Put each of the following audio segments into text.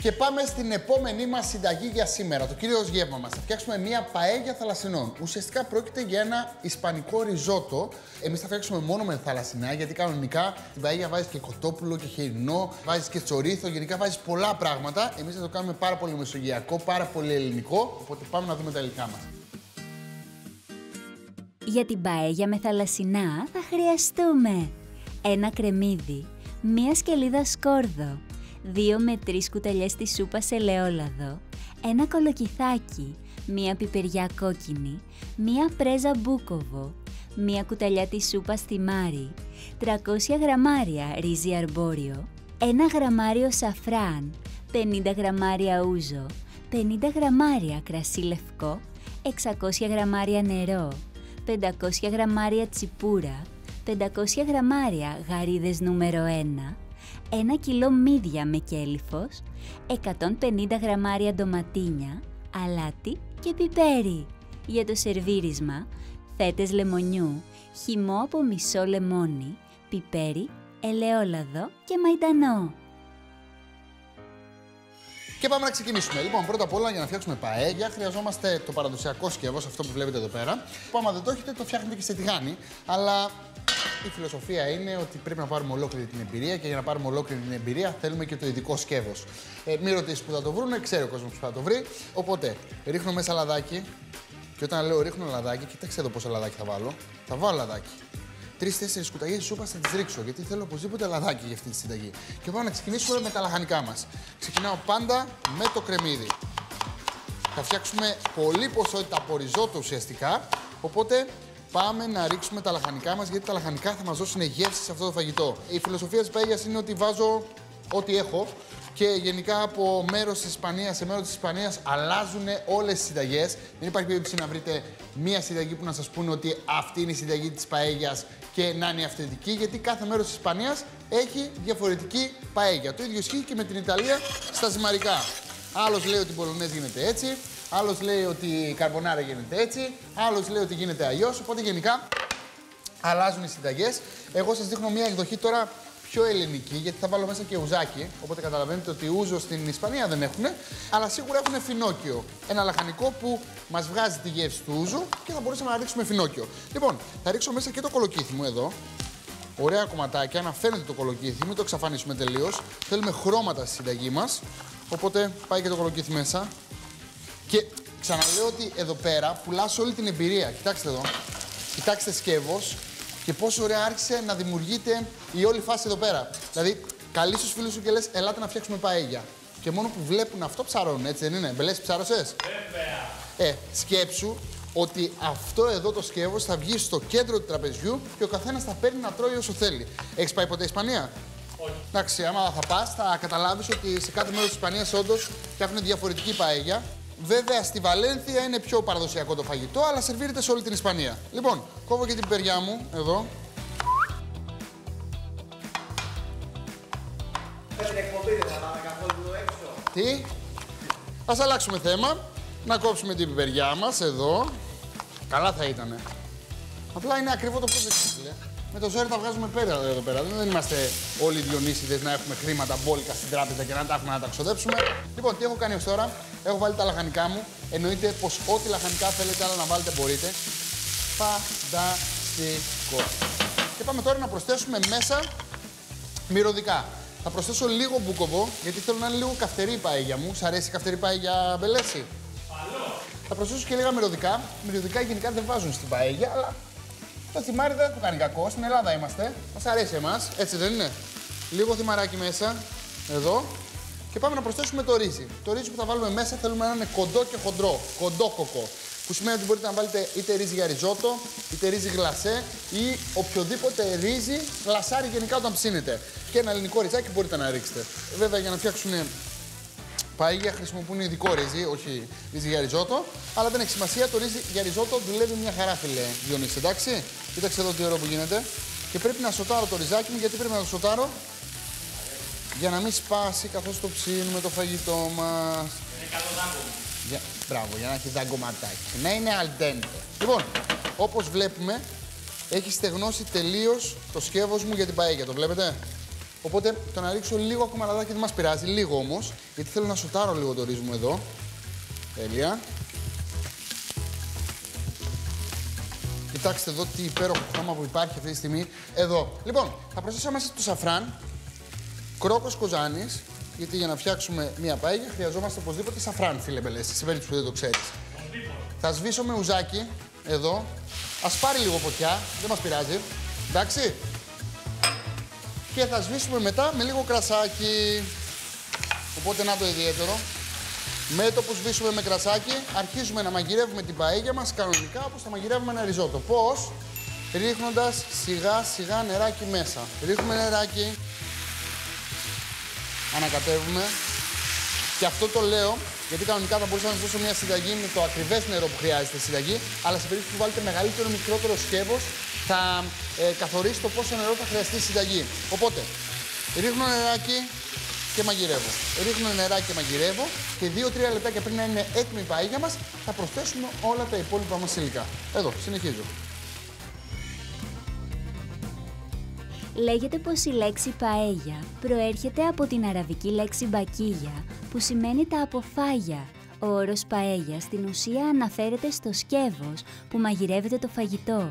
Και πάμε στην επόμενή μας συνταγή για σήμερα, το κυρίως γεύμα μας. Θα φτιάξουμε μια παέγια θαλασσινών. Ουσιαστικά πρόκειται για ένα ισπανικό ριζότο. Εμείς θα φτιάξουμε μόνο με θαλασσινά, γιατί κανονικά την παέγια βάζεις και κοτόπουλο και χοιρινό, βάζεις και τσορίθο, γενικά βάζεις πολλά πράγματα. Εμείς θα το κάνουμε πάρα πολύ μεσογειακό, πάρα πολύ ελληνικό. Οπότε πάμε να δούμε τα υλικά μας. Για την παέγια με θαλασσινά θα χρειαστούμε ένα κρεμμύδι, μία σκελίδα σκόρδο, 2 με 3 κουταλιές της σούπας ελαιόλαδο, ένα κολοκυθάκι, μία πιπεριά κόκκινη, μία πρέζα μπούκοβο, μία κουταλιά της σούπας θυμάρι, 300 γραμμάρια ρύζι αρμπόριο, 1 γραμμάριο σαφράν, 50 γραμμάρια ούζο, 50 γραμμάρια κρασί λευκό, 600 γραμμάρια νερό, 500 γραμμάρια τσιπούρα, 500 γραμμάρια γαρίδες νούμερο 1, 1 κιλό μύδια με κέλυφος, 150 γραμμάρια ντοματίνια, αλάτι και πιπέρι. Για το σερβίρισμα, φέτες λεμονιού, χυμό από μισό λεμόνι, πιπέρι, ελαιόλαδο και μαϊντανό. Και πάμε να ξεκινήσουμε. Λοιπόν, πρώτα απ' όλα για να φτιάξουμε παέγια χρειαζόμαστε το παραδοσιακό σκεύος, αυτό που βλέπετε εδώ πέρα. Που άμα δεν το έχετε, το φτιάχνετε και σε τηγάνι. Αλλά η φιλοσοφία είναι ότι πρέπει να πάρουμε ολόκληρη την εμπειρία και για να πάρουμε ολόκληρη την εμπειρία θέλουμε και το ειδικό σκεύος. Μην ρωτήσεις που θα το βρούνε, ξέρει ο κόσμος που θα το βρει. Οπότε ρίχνω μέσα λαδάκι. Και όταν λέω ρίχνω λαδάκι, κοιτάξτε εδώ πόσο λαδάκι θα βάλω. Θα βάλω λαδάκι. 3-4 κουταλιές σούπας θα τις ρίξω, γιατί θέλω οπωσδήποτε λαδάκι για αυτή τη συνταγή. Και πάμε να ξεκινήσουμε με τα λαχανικά μας. Ξεκινάω πάντα με το κρεμμύδι. Θα φτιάξουμε πολλή ποσότητα από ριζότο ουσιαστικά, οπότε πάμε να ρίξουμε τα λαχανικά μας, γιατί τα λαχανικά θα μας δώσουν γεύση σε αυτό το φαγητό. Η φιλοσοφία της παέγιας είναι ότι βάζω ό,τι έχω. Και γενικά από μέρος της Ισπανίας σε μέρος της Ισπανίας αλλάζουν όλες τις συνταγές. Δεν υπάρχει περίπτωση να βρείτε μία συνταγή που να σας πούνε ότι αυτή είναι η συνταγή της παέγιας και να είναι η αυθεντική, γιατί κάθε μέρος της Ισπανίας έχει διαφορετική παέγια. Το ίδιο ισχύει και με την Ιταλία στα ζυμαρικά. Άλλος λέει ότι η μπολονέζ γίνεται έτσι, άλλος λέει ότι η καρμπονάρα γίνεται έτσι, άλλος λέει ότι γίνεται αλλιώς. Οπότε γενικά αλλάζουν οι συνταγές. Εγώ σας δείχνω μία εκδοχή τώρα πιο ελληνική, γιατί θα βάλω μέσα και ουζάκι. Οπότε καταλαβαίνετε ότι ούζο στην Ισπανία δεν έχουν, αλλά σίγουρα έχουν φινόκιο. Ένα λαχανικό που μας βγάζει τη γεύση του ούζου και θα μπορούσαμε να ρίξουμε φινόκιο. Λοιπόν, θα ρίξω μέσα και το κολοκύθι μου εδώ. Ωραία κομματάκια, να φαίνεται το κολοκύθι, μην το εξαφανίσουμε τελείως. Θέλουμε χρώματα στη συνταγή μας. Οπότε πάει και το κολοκύθι μέσα. Και ξαναλέω ότι εδώ πέρα πουλάς όλη την εμπειρία. Κοιτάξτε εδώ. Κοιτάξτε σκεύος. Και πόσο ωραία άρχισε να δημιουργείται η όλη φάση εδώ πέρα. Δηλαδή, καλείς στους φίλους σου και λες, ελάτε να φτιάξουμε παέγια. Και μόνο που βλέπουν αυτό ψαρώνουν, έτσι δεν είναι? Μπελές, ψάρωσες? Βέβαια. Σκέψου ότι αυτό εδώ το σκεύος θα βγει στο κέντρο του τραπεζιού και ο καθένας θα παίρνει να τρώει όσο θέλει. Έχεις πάει ποτέ Ισπανία? Όχι. Εντάξει, άμα θα πας, θα καταλάβεις ότι σε κάθε μέρος της Ισπανίας όντως φτιάχνουν διαφορετική παέγια. Βέβαια, στη Βαλένθια είναι πιο παραδοσιακό το φαγητό, αλλά σερβίρεται σε όλη την Ισπανία. Λοιπόν, κόβω και την πιπεριά μου, εδώ. Την εκπομπή δεν θα πάμε καθόλου έξω. Τι? Ας αλλάξουμε θέμα. Να κόψουμε την πιπεριά μας, εδώ. Καλά θα ήτανε. Απλά είναι ακριβό το project, με το ζόρι τα βγάζουμε πέρα εδώ πέρα. Δεν είμαστε όλοι Διονύσιδες να έχουμε χρήματα μπόλικα στην τράπεζα και να τα έχουμε να τα ξοδέψουμε. Λοιπόν, τι έχω κάνει ως τώρα? Έχω βάλει τα λαχανικά μου. Εννοείται πως ό,τι λαχανικά θέλετε άλλα να βάλετε μπορείτε. Φανταστικό. Και πάμε τώρα να προσθέσουμε μέσα μυρωδικά. Θα προσθέσω λίγο μπούκοβο, γιατί θέλω να είναι λίγο καυτερή η παέγια μου. Σ' αρέσει η καυτερή παέγια, Μπελέση? Θα προσθέσω και λίγα μυρωδικά. Μυρωδικά γενικά δεν βάζουν στην παέγια, αλλά το θυμάρι δεν του κάνει κακό. Στην Ελλάδα είμαστε. Μας αρέσει εμάς, έτσι δεν είναι? Λίγο θυμαράκι μέσα, εδώ. Και πάμε να προσθέσουμε το ρύζι. Το ρύζι που θα βάλουμε μέσα θέλουμε να είναι κοντό και χοντρό. Κοντόκοκο. Που σημαίνει ότι μπορείτε να βάλετε είτε ρύζι για ριζότο, είτε ρύζι γλασέ ή οποιοδήποτε ρύζι γλασάρι γενικά όταν ψήνετε. Και ένα ελληνικό ριζάκι μπορείτε να ρίξετε. Βέβαια για να φτιάξουν παέγια χρησιμοποιούν ειδικό ρύζι, όχι ρύζι για ριζότο. Αλλά δεν έχει σημασία, το ρύζι για ριζότο δουλεύει μια χαρά, φίλε Διονύση, εντάξει. Κοίταξε εδώ τι ωραίο που γίνεται. Και πρέπει να σοτάρω το ριζάκι μου, γιατί πρέπει να το σοτάρω? Για να μην σπάσει καθώς το ψήνουμε το φαγητό μας. Είναι καλό δάγκωμα. Μπράβο, για να έχει δαγκωματάκι. Να είναι al dente. Λοιπόν, όπως βλέπουμε, έχει στεγνώσει τελείως το σκεύος μου για την παέγια. Το βλέπετε? Οπότε το να ρίξω λίγο ακόμα λαδάκι δεν μας πειράζει, λίγο όμως, γιατί θέλω να σοτάρω λίγο το ρύζι μου εδώ. Τέλεια. Κοιτάξτε εδώ τι υπέροχο χρώμα που υπάρχει αυτή τη στιγμή. Εδώ. Λοιπόν, θα προσθέσω μέσα στο σαφράν κρόκος κοζάνης, γιατί για να φτιάξουμε μία παέγια χρειαζόμαστε οπωσδήποτε σαφράν, φίλε Μπελέση, σε περίπτωση που δεν το ξέρεις. Θα σβήσω με ουζάκι, εδώ. Ας πάρει λίγο φωτιά, δεν μας πειράζει. Εντάξει. Και θα σβήσουμε μετά με λίγο κρασάκι. Οπότε να το ιδιαίτερο. Με το που σβήσουμε με κρασάκι, αρχίζουμε να μαγειρεύουμε την παέγια μας κανονικά όπως θα μαγειρεύουμε ένα ριζότο. Πώς? Ρίχνοντας σιγά σιγά νεράκι μέσα. Ρίχνουμε νεράκι. Ανακατεύουμε. Και αυτό το λέω γιατί κανονικά θα μπορούσα να σας δώσω μια συνταγή με το ακριβές νερό που χρειάζεται συνταγή, αλλά σε περίπτωση που βάλετε μεγαλύτερο ή μικρότερο σκεύος θα καθορίσει το πόσο νερό θα χρειαστεί η συνταγή. Οπότε, ρίχνω νεράκι και μαγειρεύω. Ρίχνω νεράκι και μαγειρεύω και 2-3 λεπτάκια πριν να είναι έτοιμη η παέγια μας θα προσθέσουμε όλα τα υπόλοιπα μας υλικά. Εδώ, συνεχίζω. Λέγεται πως η λέξη παέγια προέρχεται από την αραβική λέξη μπακίγια, που σημαίνει τα αποφάγια. Ο όρος παέγια στην ουσία αναφέρεται στο σκεύος που μαγειρεύεται το φαγητό.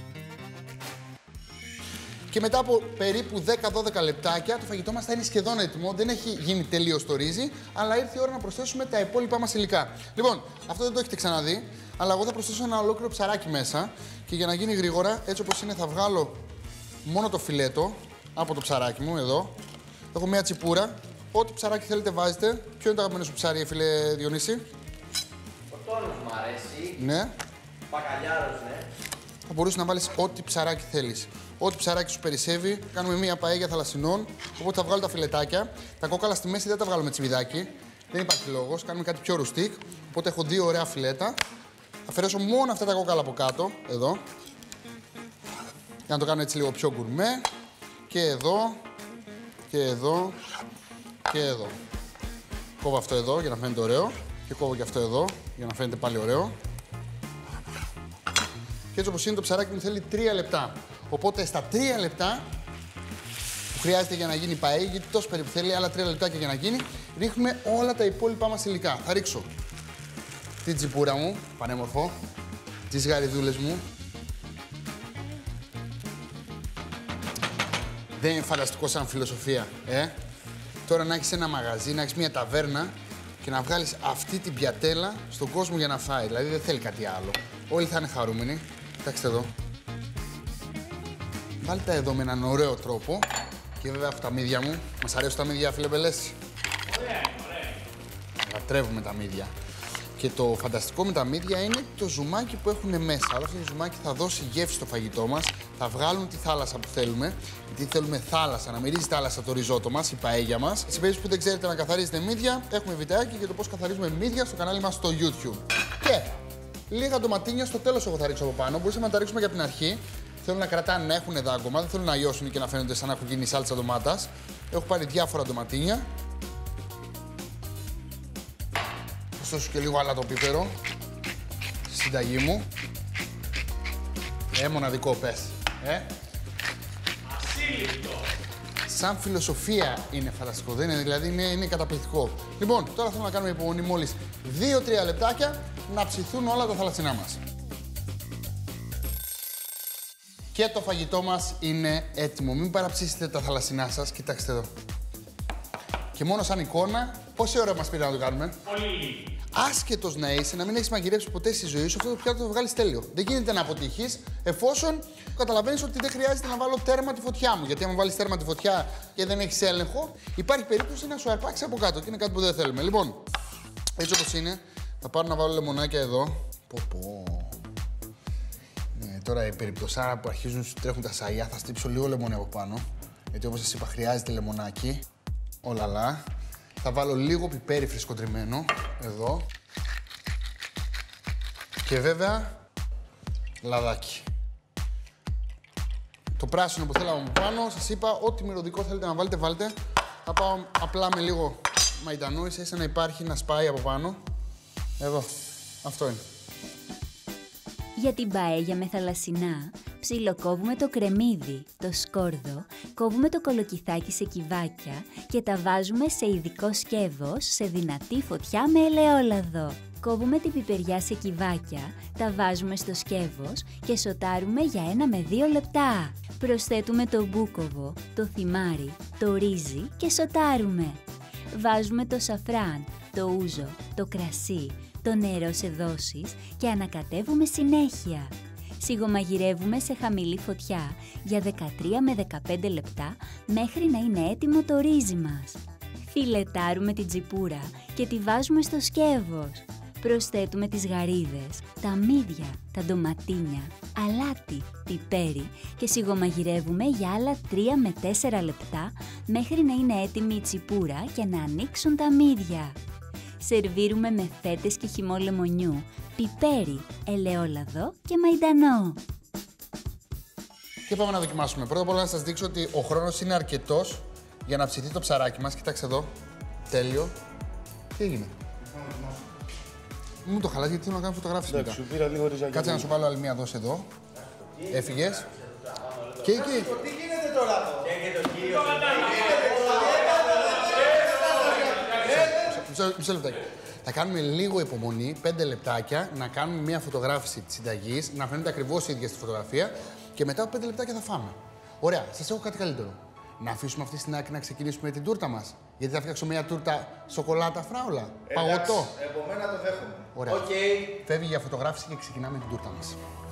Και μετά από περίπου 10-12 λεπτάκια το φαγητό μας θα είναι σχεδόν έτοιμο. Δεν έχει γίνει τελείως το ρύζι, αλλά ήρθε η ώρα να προσθέσουμε τα υπόλοιπα μας υλικά. Λοιπόν, αυτό δεν το έχετε ξαναδεί, αλλά εγώ θα προσθέσω ένα ολόκληρο ψαράκι μέσα και για να γίνει γρήγορα, έτσι όπως είναι, θα βγάλω μόνο το φιλέτο από το ψαράκι μου, εδώ. Έχω μια τσιπούρα. Ό,τι ψαράκι θέλετε βάζετε. Ποιο είναι το αγαπημένο σου ψάρι, φίλε Διονύση? Ο τόνος μου αρέσει. Ναι. Μπακαλιάρος, ναι. Θα μπορούσε να βάλεις ό,τι ψαράκι θέλεις. Ό,τι ψαράκι σου περισσεύει. Κάνουμε μια παέγια θαλασσινών. Οπότε θα βγάλω τα φιλετάκια. Τα κόκαλα στη μέση δεν τα βγάλω με τσιμιδάκι. Δεν υπάρχει λόγος. Κάνουμε κάτι πιο ρουστίκ. Οπότε έχω 2 ωραία φιλέτα. Θα αφαιρέσω μόνο αυτά τα κόκαλα από κάτω. Εδώ. Για να το κάνω έτσι λίγο πιο γκουρμέ. Και εδώ. Και εδώ. Και εδώ. Κόβω αυτό εδώ για να φαίνεται ωραίο. Και κόβω και αυτό εδώ για να φαίνεται πάλι ωραίο. Και έτσι όπως είναι το ψαράκι μου θέλει 3 λεπτά. Οπότε στα 3 λεπτά που χρειάζεται για να γίνει παέγια, γιατί τόσο περίπου θέλει άλλα 3 λεπτάκια για να γίνει, ρίχνουμε όλα τα υπόλοιπά μας υλικά. Θα ρίξω την τσιπούρα μου, πανέμορφο, τις γαριδούλες μου. Δεν είναι φανταστικό σαν φιλοσοφία, Τώρα να έχεις ένα μαγαζί, να έχεις μια ταβέρνα και να βγάλεις αυτή την πιατέλα στον κόσμο για να φάει. Δηλαδή δεν θέλει κάτι άλλο. Όλοι θα είναι χαρούμενοι. Κοιτάξτε εδώ. Βάλτε τα εδώ με έναν ωραίο τρόπο. Και βέβαια από τα μύδια μου. Μας αρέσουν τα μύδια, φίλε Μπελέση? Ωραία, ωραία. Λατρεύουμε τα μύδια. Και το φανταστικό με τα μύδια είναι το ζουμάκι που έχουν μέσα. Αλλά αυτό το ζουμάκι θα δώσει γεύση στο φαγητό μας, θα βγάλουν τη θάλασσα που θέλουμε. Γιατί θέλουμε θάλασσα, να μυρίζει θάλασσα το ριζότο μας, η παέγια μας. Σε περίπτωση που δεν ξέρετε να καθαρίζετε μύδια, έχουμε βιντεάκι για το πώς καθαρίζουμε μύδια στο κανάλι μας στο YouTube. Και λίγα ντοματίνια στο τέλος εγώ θα ρίξω από πάνω. Μπορούσαμε να τα ρίξουμε και από την αρχή. Θέλω να κρατάνε, να έχουν δάγκωμα, δεν θέλω να λιώσουν και να φαίνονται σαν να έχουν γίνει σάλτσα ντομάτας. Έχω πάρει διάφορα ντοματίνια. Προσθέσω και λίγο αλατοπίπερο στη συνταγή μου. Μοναδικό πες. Ασύλληπτο. Σαν φιλοσοφία είναι φανταστικό, δεν είναι, δηλαδή είναι καταπληκτικό. Λοιπόν, τώρα θέλω να κάνουμε υπομονή μόλις 2-3 λεπτάκια να ψηθούν όλα τα θαλασσινά μας. Και το φαγητό μας είναι έτοιμο. Μην παραψήσετε τα θαλασσινά σας, κοιτάξτε εδώ. Και μόνο σαν εικόνα, πόση ώρα μας πήρε να το κάνουμε? Πολύ λίγη. Άσχετος να είσαι, να μην έχεις μαγειρέψει ποτέ στη ζωή σου, αυτό το πιάτο το βγάλεις τέλειο. Δεν γίνεται να αποτύχεις, εφόσον καταλαβαίνεις ότι δεν χρειάζεται να βάλω τέρμα τη φωτιά μου. Γιατί αν βάλεις τέρμα τη φωτιά και δεν έχεις έλεγχο, υπάρχει περίπτωση να σου αρπάξει από κάτω και είναι κάτι που δεν θέλουμε. Λοιπόν, έτσι όπως είναι, θα πάρω να βάλω λεμονάκια εδώ. Ναι, τώρα η περιπτωσάρα που αρχίζουν σου τρέχουν τα σαγιά, θα στύψω λίγο λεμόνι από πάνω. Γιατί όπως σας είπα, χρειάζεται λεμονάκι. Ολαλά. Θα βάλω λίγο πιπέρι φρεσκοτριμμένο, εδώ. Και βέβαια, λαδάκι. Το πράσινο που θέλαμε από πάνω, σας είπα, ό,τι μυρωδικό θέλετε να βάλετε, βάλτε. Θα πάω απλά με λίγο μαϊντανό, ίσα να υπάρχει να σπάει από πάνω. Εδώ, αυτό είναι. Για την παέγια με θαλασσινά, Ψιλοκόβουμε το κρεμμύδι, το σκόρδο, κόβουμε το κολοκυθάκι σε κυβάκια και τα βάζουμε σε ειδικό σκεύος σε δυνατή φωτιά με ελαιόλαδο. Κόβουμε την πιπεριά σε κυβάκια, τα βάζουμε στο σκεύος και σοτάρουμε για 1 με 2 λεπτά. Προσθέτουμε το μπούκοβο, το θυμάρι, το ρύζι και σοτάρουμε. Βάζουμε το σαφράν, το ούζο, το κρασί, το νερό σε δόσεις και ανακατεύουμε συνέχεια. Σιγομαγειρεύουμε σε χαμηλή φωτιά για 13 με 15 λεπτά μέχρι να είναι έτοιμο το ρύζι μας. Φιλετάρουμε την τσιπούρα και τη βάζουμε στο σκεύος. Προσθέτουμε τις γαρίδες, τα μύδια, τα ντοματίνια, αλάτι, πιπέρι και σιγομαγειρεύουμε για άλλα 3 με 4 λεπτά μέχρι να είναι έτοιμη η τσιπούρα και να ανοίξουν τα μύδια. Σερβίρουμε με φέτες και χυμό λεμονιού, πιπέρι, ελαιόλαδο και μαϊντανό. Και πάμε να δοκιμάσουμε. Πρώτα απ' όλα να σας δείξω ότι ο χρόνος είναι αρκετός για να ψηθεί το ψαράκι μας. Κοιτάξτε εδώ. Τέλειο. Τι έγινε? Μου το χαλάς γιατί θέλω να κάνω φωτογράφηση μετά. Σου πήρα λίγο ριζάκι. Κάτσε να σου βάλω άλλη μία δόση εδώ. Έφυγες. Και εκεί. Τι γίνεται τώρα εδώ? Και το κύριο. Μισό λεπτάκι. Θα κάνουμε λίγο υπομονή, 5 λεπτάκια, να κάνουμε μια φωτογράφηση της συνταγής, να φαίνεται ακριβώς η ίδια στη φωτογραφία και μετά από 5 λεπτάκια θα φάμε. Ωραία, σας έχω κάτι καλύτερο. Να αφήσουμε αυτή στην άκρη να ξεκινήσουμε την τούρτα μας. Γιατί θα φτιάξω μια τούρτα σοκολάτα φράουλα. Παγωτό. Από μένα το δέχομαι. Ωραία. Okay. Φεύγει για φωτογράφηση και ξεκινάμε την τούρτα μας.